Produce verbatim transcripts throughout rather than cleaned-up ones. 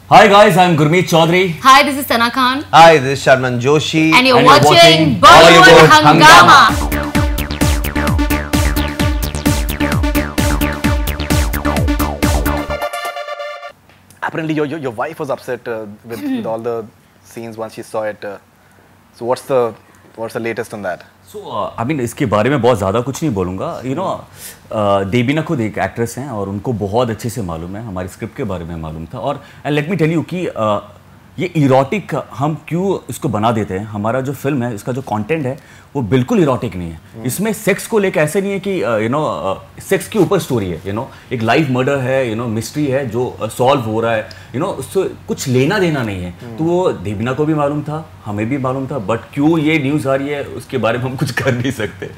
Hi guys, I'm Gurmeet Chaudhary. Hi, this is Sana Khan. Hi, this is Sharman Joshi. And you're, and you're watching, watching Bollywood, Bollywood Hungama. Apparently, your, your your wife was upset uh, with, with all the scenes once she saw it. Uh, so what's the what's the latest on that? So, uh, I mean, इसके बारे में बहुत ज़्यादा कुछ नहीं बोलूँगा. You know, uh, Debina खुद एक एक्ट्रेस हैं और उनको बहुत अच्छे से मालूम है, हमारी स्क्रिप्ट के बारे में मालूम था. और and let me tell you कि uh, ये इरोटिक हम क्यों इसको बना देते हैं. हमारा जो फिल्म है, इसका जो कंटेंट है, वो बिल्कुल इरोटिक नहीं है. इसमें सेक्स को लेकर ऐसे नहीं है कि यू नो सेक्स के ऊपर स्टोरी है. यू नो एक लाइफ मर्डर है, यू नो मिस्ट्री है जो सॉल्व हो रहा है. यू नो उससे कुछ लेना देना नहीं है. तो वो देबीना को भी मालूम था, हमें भी मालूम था. बट क्यों ये न्यूज़ आ रही है उसके बारे में हम कुछ कर नहीं सकते.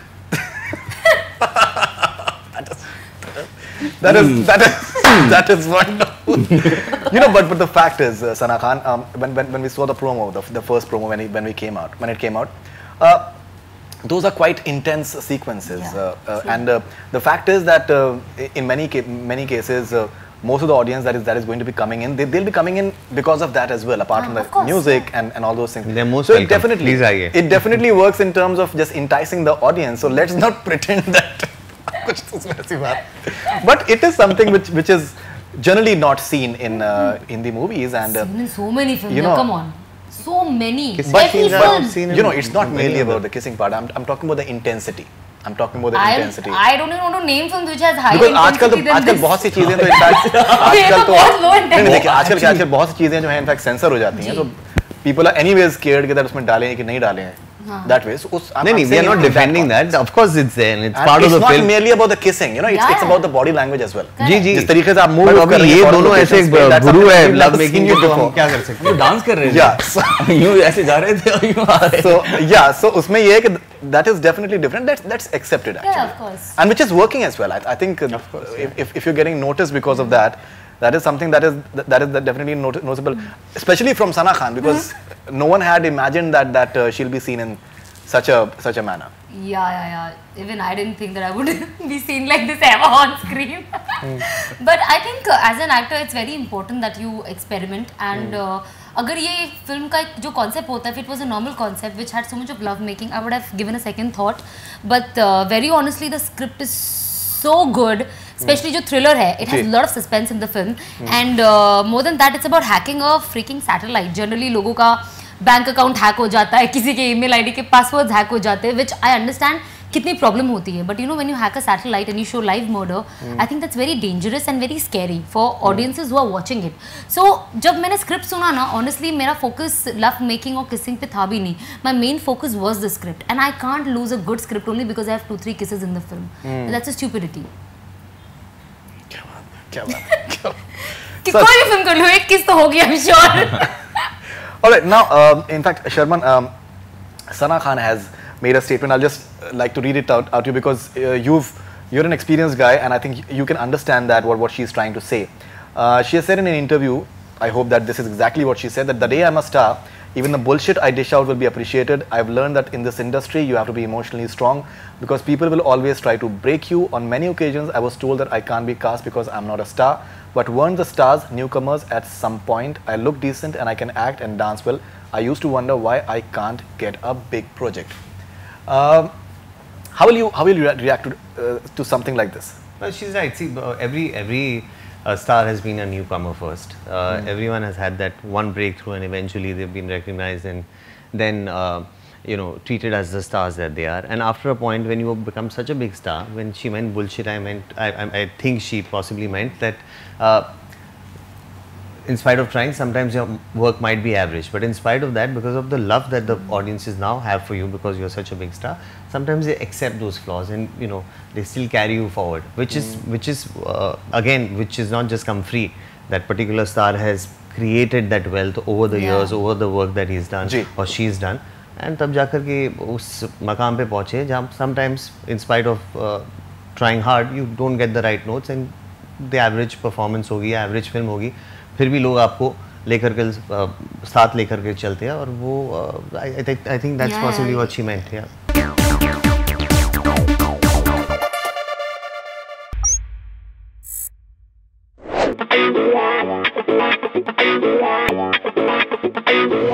That is that is that is wonderful. You know, but but the fact is, uh, Sana Khan, um, when, when when we saw the promo, the, the first promo when it, when we came out, when it came out, uh, those are quite intense sequences. Yeah, uh, uh, and uh, the fact is that uh, in many ca many cases, uh, most of the audience that is that is going to be coming in, they, they'll be coming in because of that as well. Apart ah, from the course, music yeah. and and all those things. They're most so welcome. it definitely Please it definitely works in terms of just enticing the audience. So let's not pretend that. But it is something which which is generally not seen in uh, in the movies and uh, seen in so many films. You know, come on, so many. But, Every but film. you know, it's not merely about the kissing part. I'm I'm talking about the intensity. I'm talking about the I, intensity. I don't even want to name films which has high Because intensity आजकल तो than आजकल this. बहुत सी चीजें तो in fact आजकल तो नहीं नहीं देखिए आजकल क्या आजकल बहुत सी चीजें जो है इनफैक्ट सेंसर हो जाती हैं तो people are anyways scared कि उसमें डालें कि नहीं डालें. That way, so us, no, no, we are not defending that. Of course, it's there and it's and part it's of the film. It's not merely about the kissing, you know. It's, yeah. it's about the body language as well. जी जी. जिस तरीके से आप move कर रहे हैं, ये दोनों ऐसे गुरु है love making के तो हम क्या कर सकते हैं? डांस कर रहे थे. Yeah. यूँ ऐसे जा रहे थे और यूँ आ रहे थे. So yeah, so उसमें ये है कि that is definitely different. That's that's accepted actually. Yeah, of course. And which is working as well. I, I think uh, of course, yeah. if if you're getting noticed because of that. That is something that is that is definitely noticeable, especially from Sana Khan, because mm-hmm. no one had imagined that that uh, she'll be seen in such a such a manner. Yeah, yeah, yeah. Even I didn't think that I would be seen like this ever on screen. mm. But I think uh, as an actor, it's very important that you experiment. And mm. uh, अगर ये film का जो concept होता है, if it was a normal concept which had so much of love making, I would have given a second thought. But uh, very honestly, the script is so good. Especially जो thriller है, it has a lot of suspense in the film, mm. and uh, more than that, it's about hacking a freaking satellite. Generally, लोगों का bank account hack हो जाता है, किसी के email ID के पासवर्ड्स हैक हो जाते हैं, which I understand कितनी प्रॉब्लम होती है. But you know, when you hack a satellite and you show live murder, mm. I think that's very dangerous and very scary for audiences mm. who are watching it. So जब मैंने script सुना ना, honestly मेरा focus love making और kissing पे था भी नहीं. My main focus was the script, and I can't lose a good script only because I have two three kisses in the film. Mm. That's a stupidity. क्या बात क्या कि कोई भी फिल्म कर लो एक किस तो होगी I'm sure. All right, now um, in fact Sharman, um, Sana Khan has made a statement. I'll just uh, like to read it out, out to you because uh, you've you're an experienced guy and I think you can understand that what what she's trying to say. Uh, she has said in an interview, I hope that this is exactly what she said, that the day I'm a star, even the bullshit I dish out will be appreciated. I've learned that in this industry you have to be emotionally strong because people will always try to break you. On many occasions I was told that I can't be cast because I'm not a star, but weren't the stars newcomers at some point? I look decent and I can act and dance well. I used to wonder why I can't get a big project. Um, how will you how will you re react to uh, to something like this? Well, she's right. See, uh, every every uh, star has been a newcomer first. Uh, mm. Everyone has had that one breakthrough, and eventually they've been recognized and then uh, you know treated as the stars that they are. And after a point, when you become such a big star, when she meant bullshit, I meant I I, I think she possibly meant that. Uh, in spite of trying, sometimes your work might be average, but in spite of that, because of the love that the audiences now have for you because you're such a big star, sometimes they accept those flaws and you know they still carry you forward, which mm. is which is uh, again which is not just come free. That particular star has created that wealth over the yeah. years, over the work that he's done Ji. or she's done, and तब जाकर के उस मकाम पे पहुँचे जहाँ sometimes in spite of uh, trying hard, you don't get the right notes and the average performance होगी, average film होगी, फिर भी लोग आपको लेकर के साथ लेकर के चलते हैं और वो I think I think that's possibly what she meant. या Thank you. Bye.